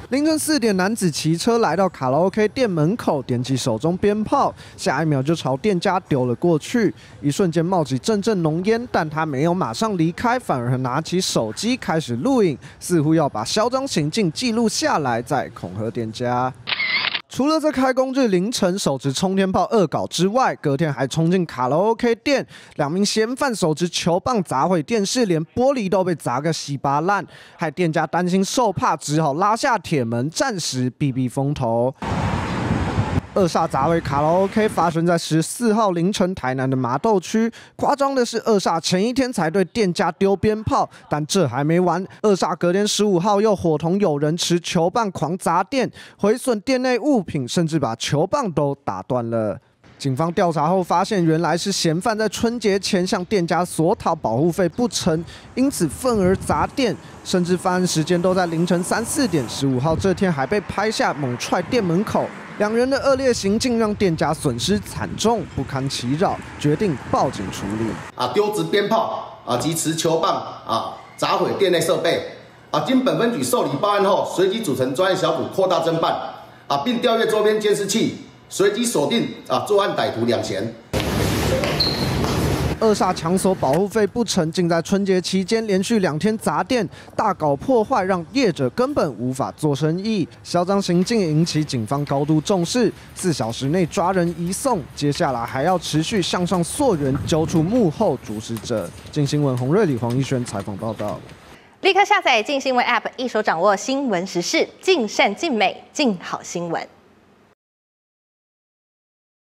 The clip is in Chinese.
凌晨4点，男子骑车来到卡拉 OK 店门口，点起手中鞭炮，下一秒就朝店家丢了过去。一瞬间冒起阵阵浓烟，但他没有马上离开，反而拿起手机开始录影，似乎要把嚣张行径记录下来，再恐吓店家。 除了在开工日凌晨手持冲天炮恶搞之外，隔天还冲进卡拉 OK 店，2名嫌犯手持球棒砸毁电视，连玻璃都被砸个稀巴烂，害店家担心受怕，只好拉下铁门，暂时避避风头。 恶煞砸毁卡拉 OK 发生在14号凌晨台南的麻豆区。夸张的是，恶煞前一天才对店家丢鞭炮，但这还没完，恶煞隔天15号又伙同友人持球棒狂砸店，毁损店内物品，甚至把球棒都打断了。 警方调查后发现，原来是嫌犯在春节前向店家索讨保护费不成，因此愤而砸店，甚至犯案时间都在凌晨3、4点。15号这天还被拍下猛踹店门口，两人的恶劣行径让店家损失惨重，不堪其扰，决定报警处理。 丢掷鞭炮及持球棒砸毁店内设备经本分局受理报案后，随即组成专案小组扩大侦办并调阅周边监视器。 随即锁定作案歹徒2嫌。 恶煞抢索保护费不成，竟在春节期间连续2天砸店，大搞破坏，让业者根本无法做生意。嚣张行径引起警方高度重视，4小时内抓人移送。接下来还要持续向上溯源，揪出幕后主使者。镜新闻洪瑞礼、黄一轩采访报道。 立刻下载镜新闻 App， 一手掌握新闻时事，尽善尽美，尽好新闻。